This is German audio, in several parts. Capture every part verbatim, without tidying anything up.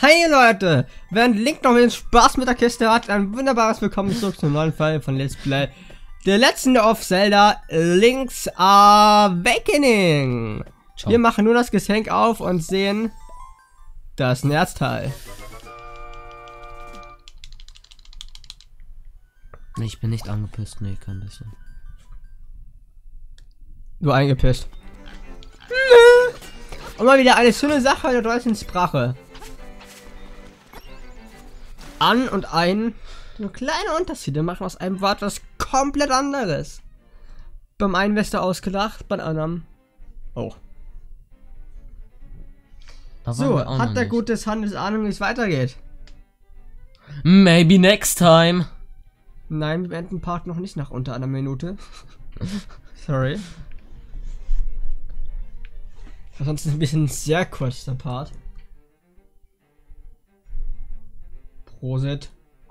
Hi Leute, während Link noch den Spaß mit der Kiste hat, ein wunderbares Willkommen zurück zum neuen Fall von Let's Play The Legend of Zelda Link's Awakening. Ciao. Wir machen nur das Geschenk auf und sehen das Nerzteil. Nee, ich bin nicht angepisst, nee, kein bisschen. Du eingepisst. Und mal wieder eine schöne Sache der deutschen Sprache. An und ein, so kleine Unterschiede machen aus einem Wort was komplett anderes. Beim einen wirst du ausgelacht, beim anderen auch. So, auch hat der gutes Handels Ahnung, wie es weitergeht? Maybe next time. Nein, wir beenden Part noch nicht nach unter einer Minute. Sorry. Ansonsten ein bisschen sehr kurz der Part. Prosit.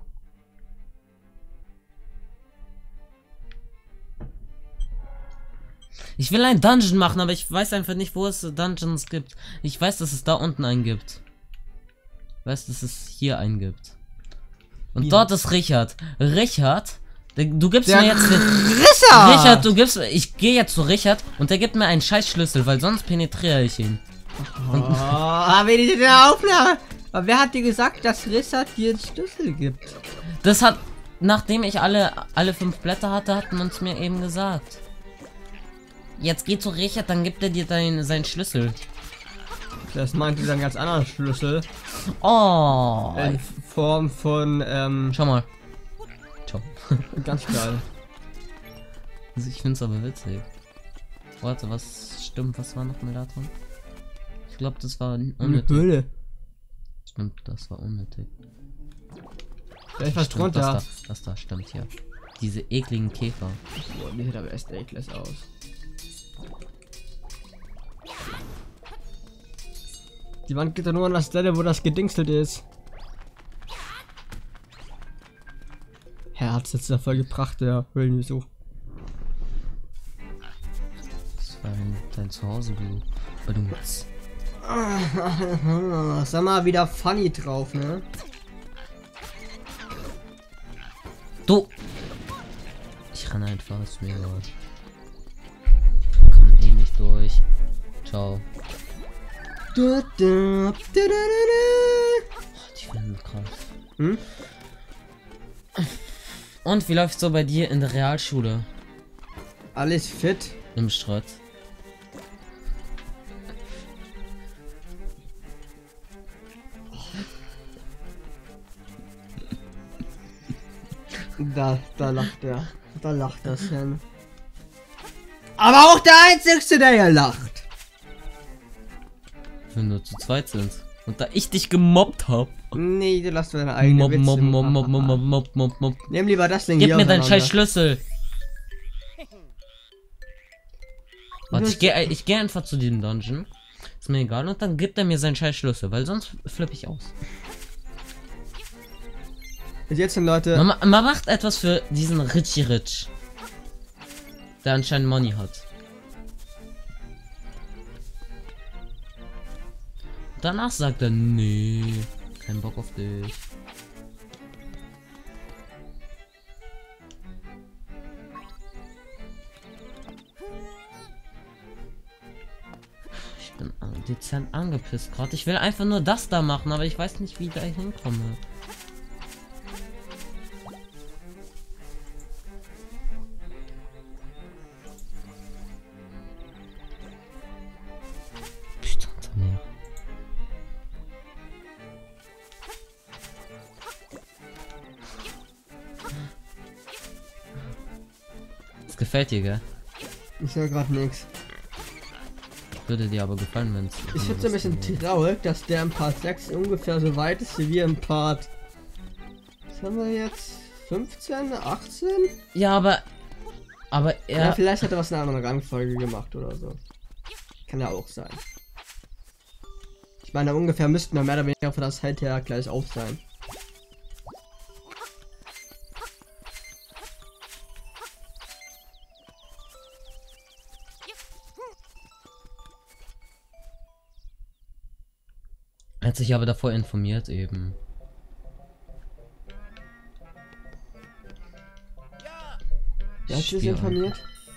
Ich will ein Dungeon machen, aber ich weiß einfach nicht, wo es Dungeons gibt. Ich weiß, dass es da unten einen gibt. Ich weiß, dass es hier einen gibt. Und ja. Dort ist Richard. Richard, der, du gibst der mir jetzt den... Richard! Richard, du gibst... Ich gehe jetzt zu Richard und der gibt mir einen scheiß Schlüssel, weil sonst penetriere ich ihn. Oh, aber in der Aufnahme... Aber wer hat dir gesagt, dass Richard dir den Schlüssel gibt? Das hat... Nachdem ich alle, alle fünf Blätter hatte, hat man es mir eben gesagt. Jetzt geh zu Richard, dann gibt er dir dein, seinen Schlüssel. Das meint dieser ganz anderen Schlüssel. Oh. In Form von, ähm... Schau mal. Ciao. Ganz geil. Also ich find's aber witzig. Warte, was stimmt? Was war noch mal da drin? Ich glaube, das war unnötig. Höhle. Stimmt, das war unnötig. Da ist was Stimmt, drunter. Das da, das da stimmt hier. Diese ekligen Käfer. Boah, die sieht aber echt eklig aus. Die Wand geht ja nur an der Stelle, wo das gedingselt ist. Herr hat's jetzt voll gebracht, der Höhlenbesuch. Das war ein, dein Zuhause-Besuch. Badumts. Sag mal, wieder funny drauf, ne? Du! Ich renne einfach, ist mir egal. Kommt eh nicht durch. Ciao. Du, du, du, du, du. Oh, die werden krass. Hm? Und wie läuft's so bei dir in der Realschule? Alles fit. Im Schrott. Da, da lacht er. Da lacht das hin. Aber auch der Einzige, der hier lacht. Wenn du zu zweit sind. Und da ich dich gemobbt hab. Nee, du lass deine eigene Mob, Witze. mob, mob, mob, mob, mob, mob, mob, mob. Nimm lieber das Ding Gib hier mir deinen auseinander. scheiß Schlüssel. Warte, ich gehe ich geh einfach zu diesem Dungeon. Ist mir egal. Und dann gibt er mir seinen scheiß Schlüssel, weil sonst flippe ich aus. Und jetzt sind Leute. Man, man macht etwas für diesen Richie Rich. Der anscheinend Money hat. Danach sagt er, nee, kein Bock auf dich. Ich bin dezent angepisst gerade. Ich will einfach nur das da machen, aber ich weiß nicht, wie ich da hinkomme. Das gefällt dir, gell? Ich höre gerade nichts. Würde dir aber gefallen, wenn es. Ich finde es ein bisschen traurig, dass der im Part sechs ungefähr so weit ist wie wir im Part. Was haben wir jetzt? fünfzehn, achtzehn? Ja, aber. Aber er. Ja, vielleicht hat er was in einer anderen Rangfolge gemacht oder so. Kann ja auch sein. Ich meine, ungefähr müssten wir mehr oder weniger von der Zeit her gleich auf sein. Er hat sich aber davor informiert eben. Wer hat sich Spiel informiert?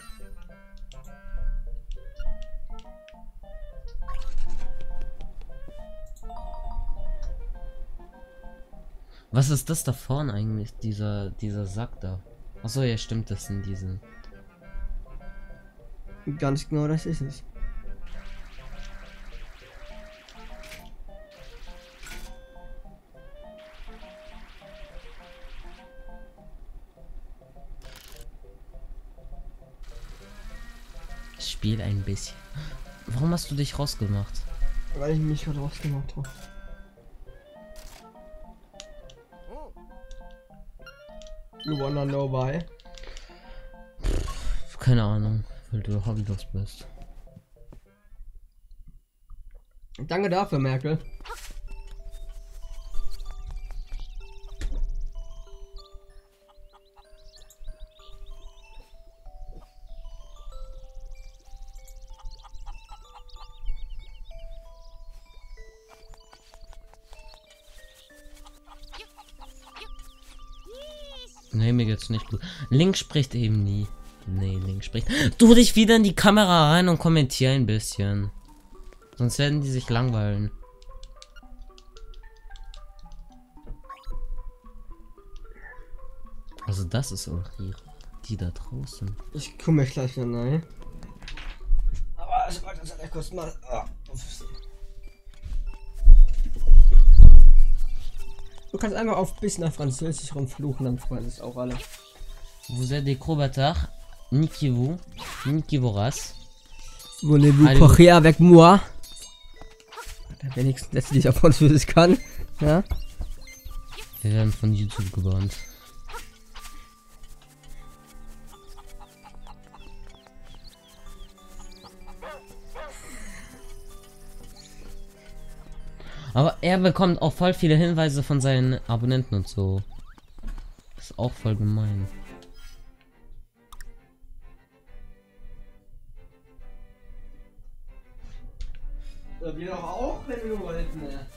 Was ist das da vorne eigentlich? Dieser, dieser Sack da. Achso, ja stimmt, das sind diese. Ganz genau, das ist es. Spiel ein bisschen. Warum hast du dich rausgemacht? Weil ich mich gerade rausgemacht habe. You wanna know why? Keine Ahnung, weil du hobbylos bist. Danke dafür, Merkel. Nee, mir geht's nicht gut. Link spricht eben nie. Nee, Link spricht. Du dich wieder in die Kamera rein und kommentier ein bisschen. Sonst werden die sich langweilen. Also das ist auch die, die da draußen. Ich komme mich gleich noch rein. Aber ich wollte das ja kurz mal. Oh. Du kannst einfach auf bis nach Französisch rumfluchen, dann freuen sich auch alle. Vous êtes des gros bâtards. Niquez-vous. Niquez-voras. Voulez-vous Allez. courir avec moi? Der wenigstens letztlich auf Französisch kann. Ja? Wir werden von YouTube gebannt. Aber er bekommt auch voll viele Hinweise von seinen Abonnenten und so. Das ist auch voll gemein. Ja, wir doch auch, wenn wir wollten. Ne?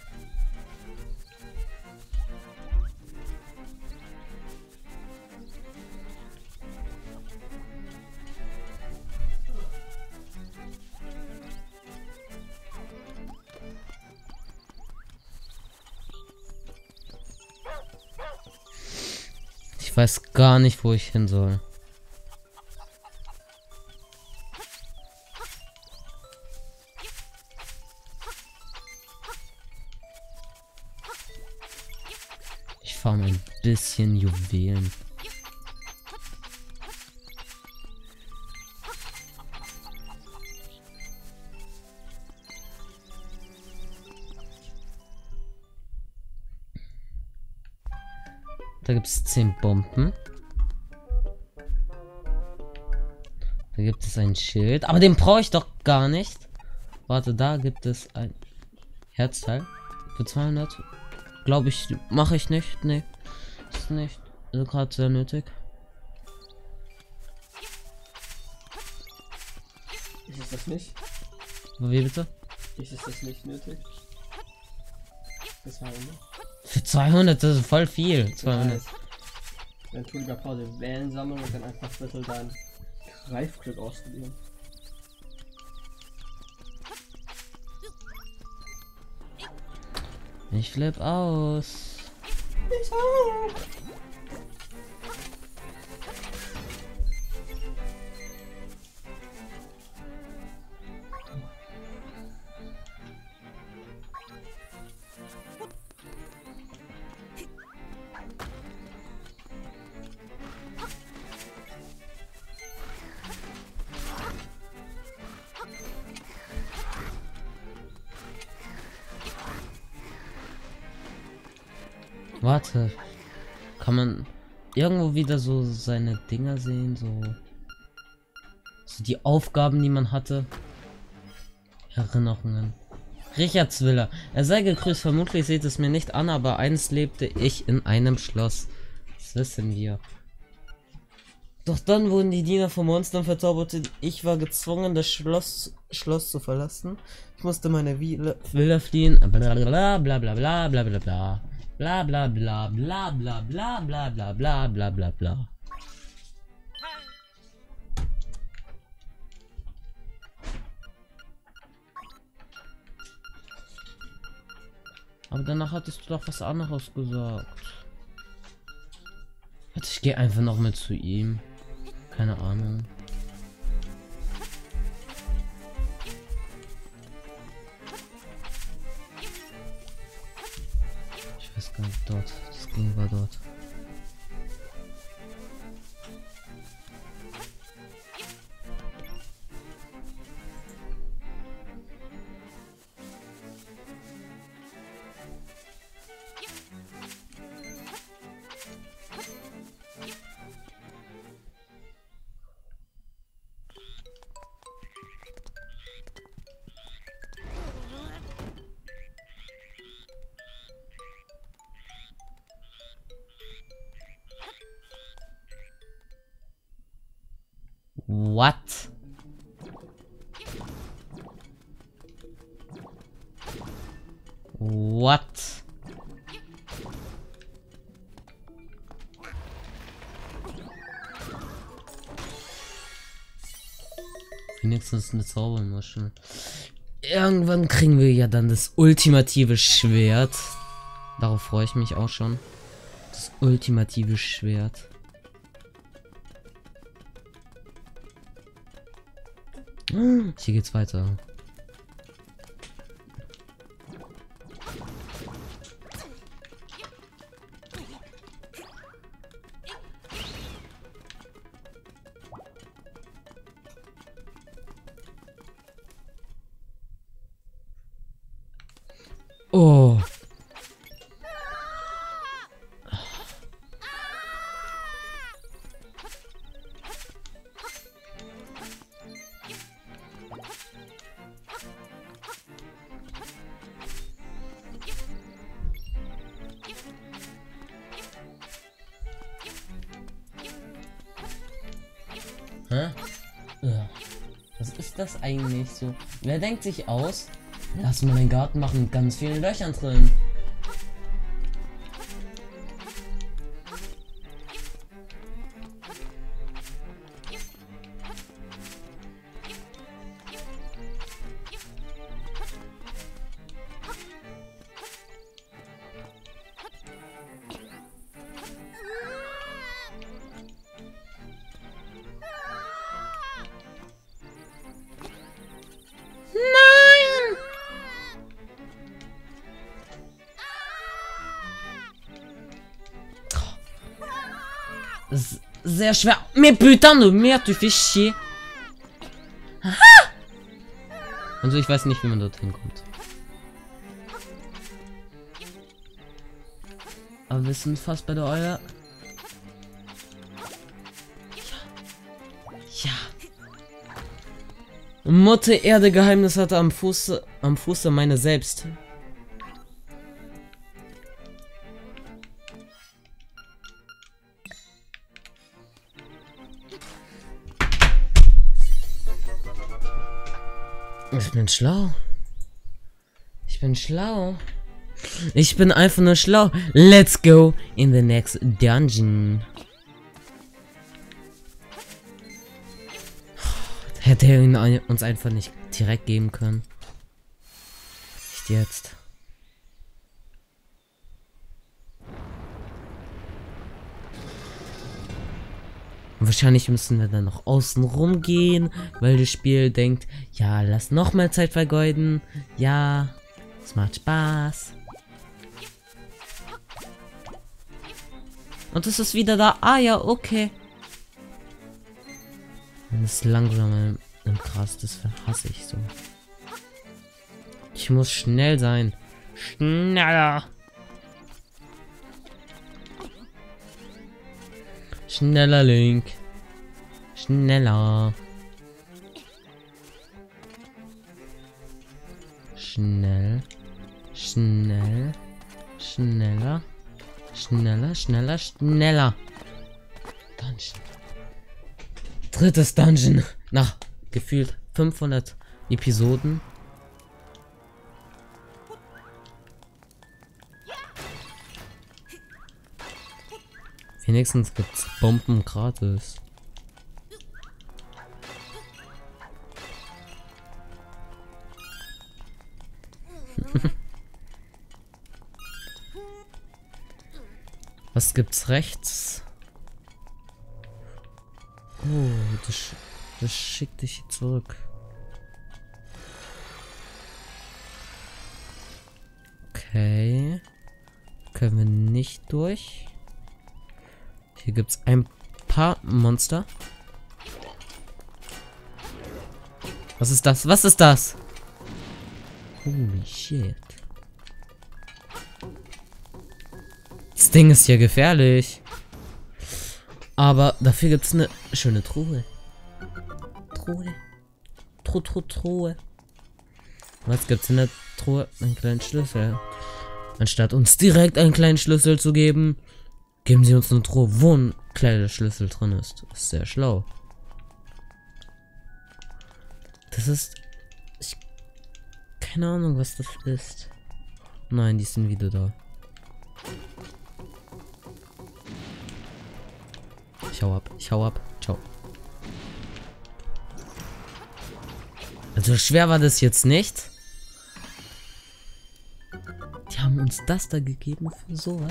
Ich weiß gar nicht, wo ich hin soll. Ich farm ein bisschen Juwelen. Da gibt es zehn Bomben. Da gibt es ein Schild. Aber den brauche ich doch gar nicht. Warte, da gibt es ein Herzteil. Für zweihundert. Glaube ich, mache ich nicht. Nee. Ist nicht also gerade sehr nötig. Ist es das nicht? Wie bitte? Ist es das nicht nötig? Das war immer. Für zweihundert, das ist voll viel. zweihundert. Dann tu lieber Pause wählen sammeln und dann einfach Viertel dein Greifglück ausprobieren. Ich flipp aus. Ich auch. Warte. Kann man irgendwo wieder so seine Dinger sehen? So, so die Aufgaben, die man hatte. Erinnerungen. Richardswiller. Er sei gegrüßt. Vermutlich seht es mir nicht an, aber einst lebte ich in einem Schloss. Das wissen wir. Doch dann wurden die Diener von Monstern verzaubert. Ich war gezwungen, das Schloss, Schloss zu verlassen. Ich musste meine Villa, Villa fliehen. Bla bla bla bla bla bla bla bla. Bla bla bla bla bla bla bla bla bla bla bla bla. Aber danach hattest du doch was anderes gesagt. Warte, ich gehe einfach noch mit zu ihm. Keine Ahnung. Ich weiß gar nicht, dort. Das Ding war dort. What? What? Wenigstens eine Zaubermasche. Irgendwann kriegen wir ja dann das ultimative Schwert. Darauf freue ich mich auch schon. Das ultimative Schwert. Hier geht's weiter. Oh. Hä? Ja. Was ist das eigentlich so? Wer denkt sich aus? Lass mal den Garten machen mit ganz vielen Löchern drin. Sehr schwer. Mais putain de merde, tu fais chier. Aha! Also ich weiß nicht, wie man dorthin kommt. Aber wir sind fast bei der Euer. Ja. Ja. Mutter Erde Geheimnis hatte am Fuße, am Fuße meine selbst. Ich bin schlau. Ich bin schlau. Ich bin einfach nur schlau. Let's go in the next dungeon. Hätte er ihn uns einfach nicht direkt geben können. Nicht jetzt. Wahrscheinlich müssen wir dann noch außen rum gehen, weil das Spiel denkt, ja, lass noch mal Zeit vergeuden. Ja, es macht Spaß. Und es ist wieder da. Ah ja, okay. Wenn es langsam und krass, das hasse ich so. Ich muss schnell sein. Schneller. Schneller, Link. Schneller. Schnell. Schnell. Schneller. Schneller, schneller, schneller. Dungeon. Drittes Dungeon. Nach gefühlt fünfhundert Episoden. Wenigstens gibt's Bomben gratis. Was gibt's rechts? Oh, das, das schickt dich zurück. Okay. Können wir nicht durch. Hier gibt's ein paar Monster. Was ist das? Was ist das? Holy shit. Das Ding ist hier gefährlich. Aber dafür gibt es eine schöne Truhe. Truhe. Truhe, Truhe, Truhe. Was gibt's in der Truhe? Einen kleinen Schlüssel. Anstatt uns direkt einen kleinen Schlüssel zu geben, geben sie uns eine Truhe, wo ein kleiner Schlüssel drin ist. Das ist sehr schlau. Das ist... Ich... Keine Ahnung, was das ist. Nein, die sind wieder da. Ich hau ab, ich hau ab. Ciao. Also schwer war das jetzt nicht. Die haben uns das da gegeben für sowas.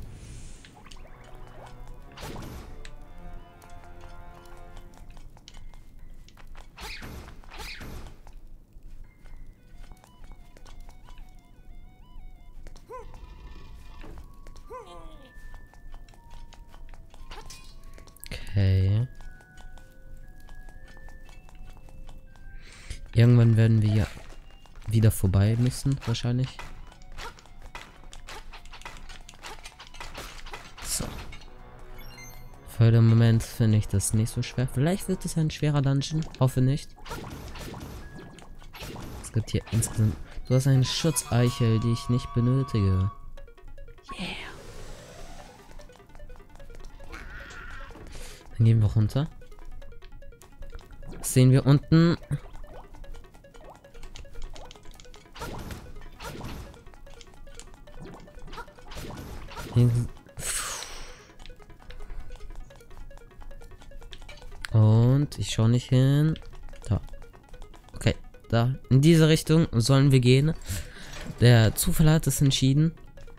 Okay. Irgendwann werden wir ja wieder vorbei müssen, wahrscheinlich. So. Für den Moment finde ich das nicht so schwer. Vielleicht wird es ein schwerer Dungeon. Hoffe nicht. Es gibt hier insgesamt... Du hast eine Schutzeichel, die ich nicht benötige. Yeah. Dann gehen wir runter. Das sehen wir unten. Und ich schaue nicht hin. Da. Okay, da. In diese Richtung sollen wir gehen. Der Zufall hat es entschieden.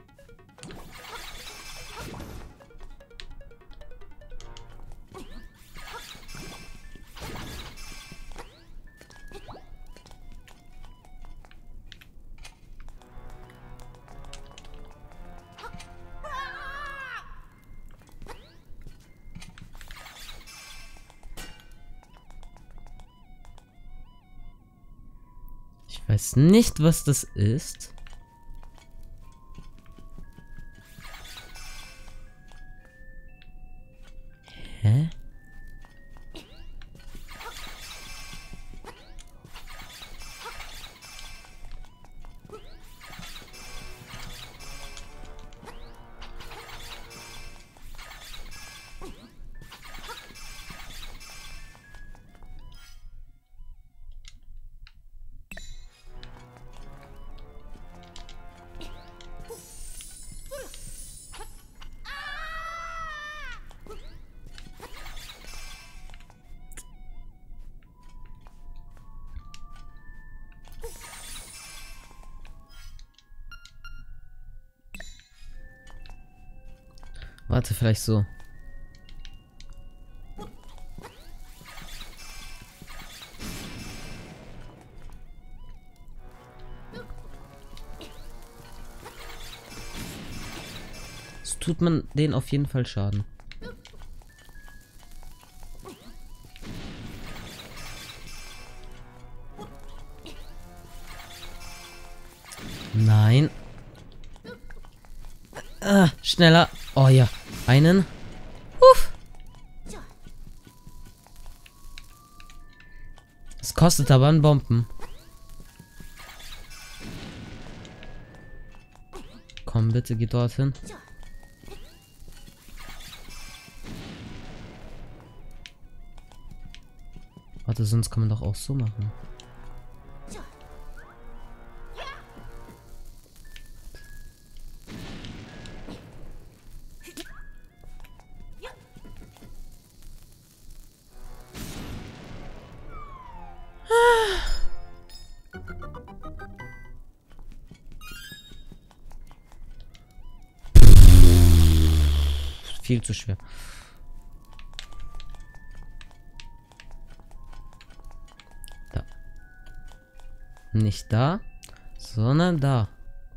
Ich weiß nicht, was das ist. Hä? Warte, vielleicht so. Es tut man denen auf jeden Fall Schaden. Nein. Ah, schneller. Oh ja. Einen. Uff. Es kostet aber einen Bomben. Komm, bitte, geh dorthin. Warte, sonst kann man doch auch so machen. Viel zu schwer. Da. Nicht da, sondern da.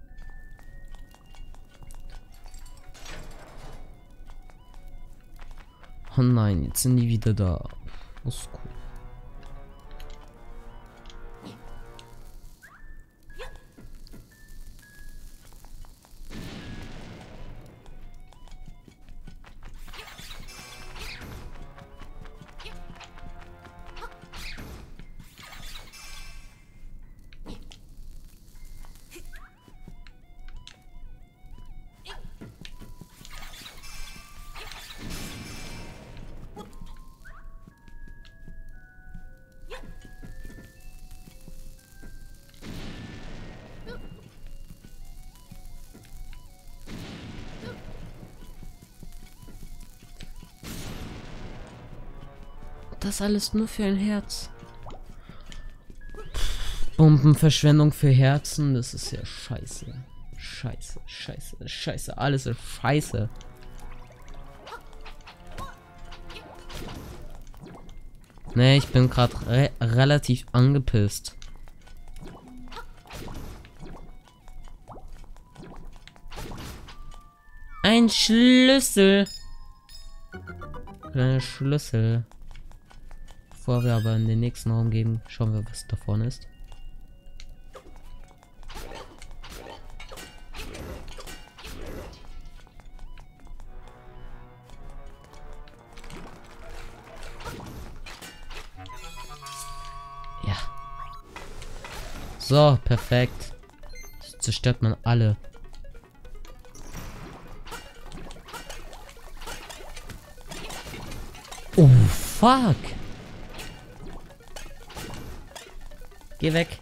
Oh nein, jetzt sind die wieder da. Das ist cool. Das alles nur für ein Herz. Bombenverschwendung für Herzen, das ist ja scheiße. Scheiße, scheiße, scheiße, alles ist scheiße. Nee, ich bin gerade re relativ angepisst. Ein Schlüssel. Kleiner Schlüssel. Bevor wir aber in den nächsten Raum gehen, schauen wir, was da vorne ist. Ja. So, perfekt. Das zerstört man alle. Oh, fuck. Geh weg.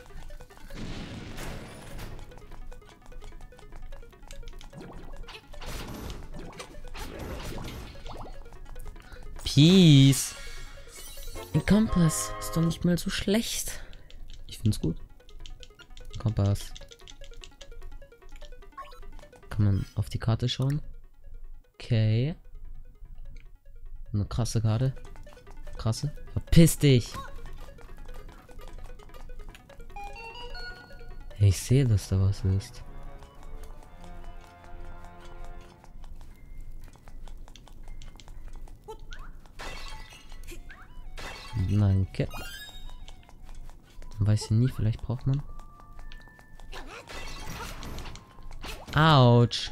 Peace. Ein Kompass ist doch nicht mal so schlecht. Ich find's gut. Kompass. Kann man auf die Karte schauen? Okay. Eine krasse Karte. Krasse. Verpiss dich. Ich sehe, dass da was ist. Danke. Man weiß ja nie, vielleicht braucht man. Autsch.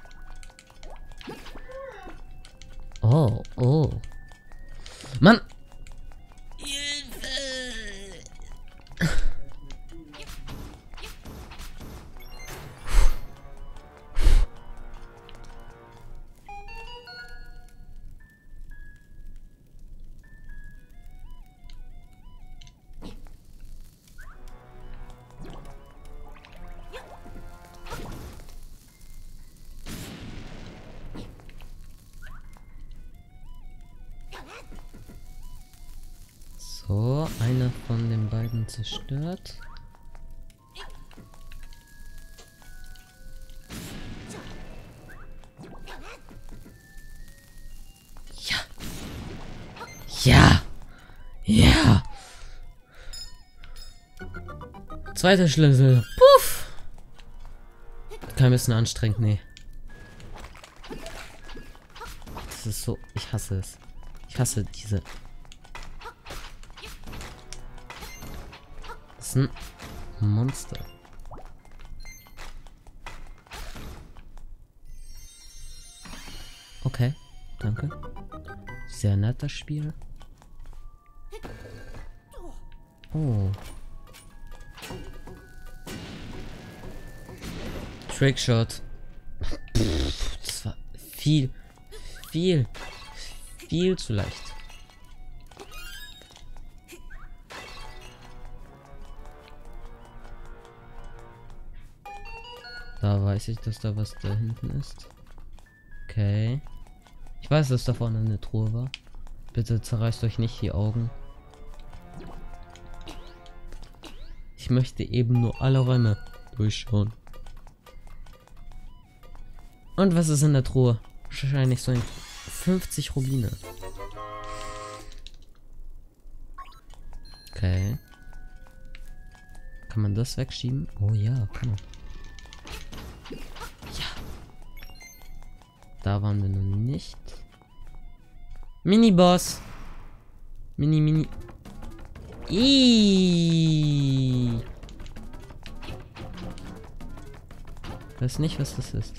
Oh, oh. Mann. So, einer von den beiden zerstört. Ja. Ja. Ja. Zweiter Schlüssel. Puff. Kein bisschen anstrengend, nee. Das ist so, ich hasse es. Ich hasse diese. Das ist ein Monster. Okay, danke. Sehr nettes Spiel. Oh. Trickshot. Das war viel, viel, viel zu leicht. Da weiß ich, dass da was da hinten ist. Okay. Ich weiß, dass da vorne eine Truhe war. Bitte zerreißt euch nicht die Augen. Ich möchte eben nur alle Räume durchschauen. Und was ist in der Truhe? Wahrscheinlich so ein fünfzig Rubine. Okay. Kann man das wegschieben? Oh ja, kann man. Ja. Da waren wir noch nicht. Mini-Boss. Mini, Mini. Iiii. Ich weiß nicht, was das ist.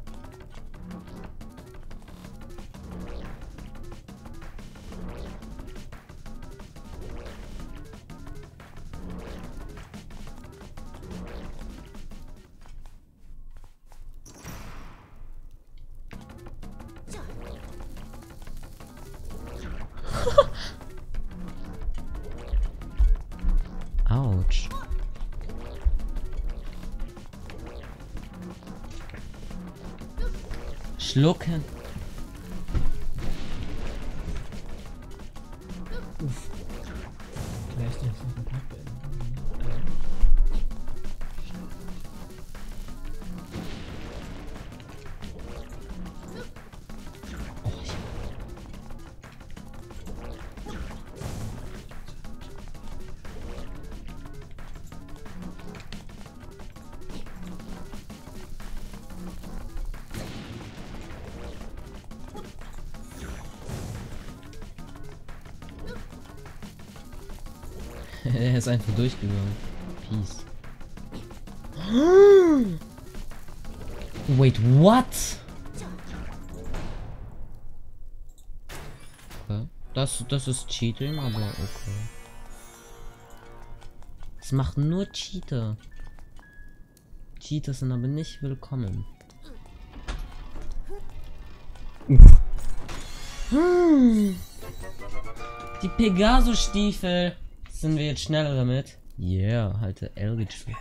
Autsch. Schlucken. Uff. Vielleicht jetzt noch ein Tag beenden. Er ist einfach durchgegangen. Peace. Wait, what? Okay. Das, das ist Cheating, aber okay. Es macht nur Cheater. Cheater sind aber nicht willkommen. Hm. Die Pegasus-Stiefel. Sind wir jetzt schneller damit? Yeah, halte L gespielt.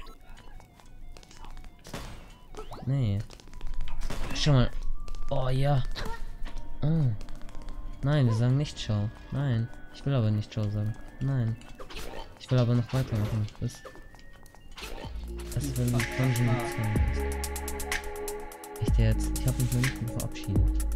Nee. Schau mal. Oh ja. Oh. Nein, wir sagen nicht Ciao. Nein. Ich will aber nicht Ciao sagen. Nein. Ich will aber noch weitermachen. Bis. Das will die Dungeon nicht sein. Echt jetzt? Ich habe mich noch nicht mehr verabschiedet.